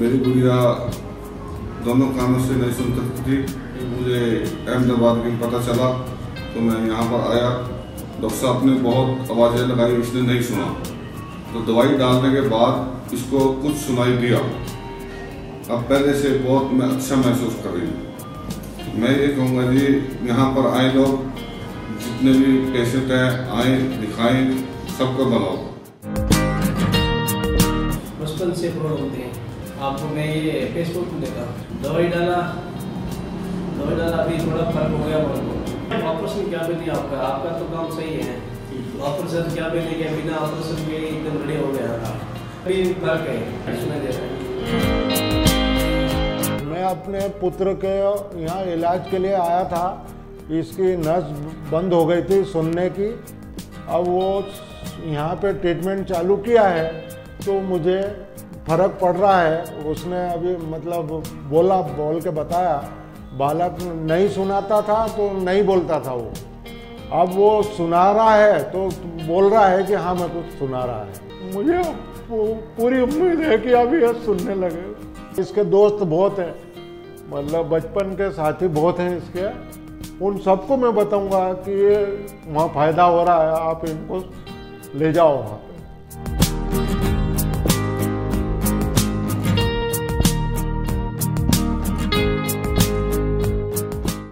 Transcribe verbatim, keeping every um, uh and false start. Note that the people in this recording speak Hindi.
मेरी गुड़िया दोनों कानों से नहीं सुन सकती थी। मुझे अहमदाबाद में पता चला तो मैं यहाँ पर आया। डॉक्टर साहब ने बहुत आवाज़ें लगाई, इसने नहीं सुना। तो दवाई डालने के बाद इसको कुछ सुनाई दिया। अब पहले से बहुत मैं अच्छा महसूस कर रही हूँ। मैं ये कहूँगा जी, यहाँ पर आए लोग, जितने भी पेशेंट हैं आए, दिखाएं, सबको बनाओ। बचपन से प्रॉब्लम होते हैं आपको। मैं ये फेसबुक में देखा, दवाई डाला दवाई डाला अभी थोड़ा फर्क हो गया मेरे को। ऑपरेशन क्या भी नहीं आपका आपका तो काम सही है। ऑपरेशन क्या भी नहीं किया, बिना ऑपरेशन के एकदम रेडी हो गया था। अभी फर्क है, सुनाई दे रहा है। मैं अपने पुत्र के यहाँ इलाज के लिए आया था। इसकी नस बंद हो गई थी सुनने की। अब वो यहाँ पे ट्रीटमेंट चालू किया है तो मुझे फर्क पड़ रहा है। उसने अभी मतलब बोला बोल के बताया, बालक नहीं सुनाता था तो नहीं बोलता था वो, अब वो सुना रहा है तो बोल रहा है कि हाँ मैं कुछ सुना रहा है। मुझे पूरी उम्मीद है कि अभी ये सुनने लगे। इसके दोस्त बहुत हैं, मतलब बचपन के साथी बहुत हैं इसके। उन सबको मैं बताऊंगा कि ये वहाँ फ़ायदा हो रहा है, आप इनको ले जाओ वहाँ पे।